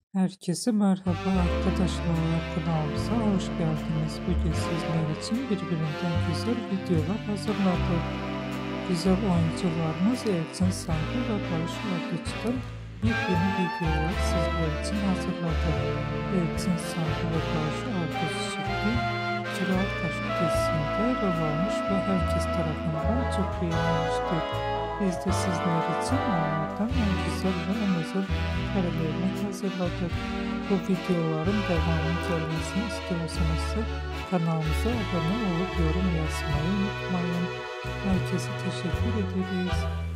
Herkese merhaba arkadaşlar, kanalımıza hoş geldiniz. Bugün sizler için birbirinden güzel videolar hazırladık. Güzel oyuncularımız Elçin Sangu ve Barış Arduç'tan yepyeni videolar sizler için hazırladık. Elçin Sangu ve Barış Arduç şimdi Kral Taşı dizisinde rol almış ve herkes tarafından çok beğenilmiştir. Biz de sizler için onlardan en güzel ve en özel karelerini hazırladık. Bu videoların devamını gelmesini istiyorsanız kanalımıza abone olup yorum yazmayı unutmayın. Herkese teşekkür ederiz.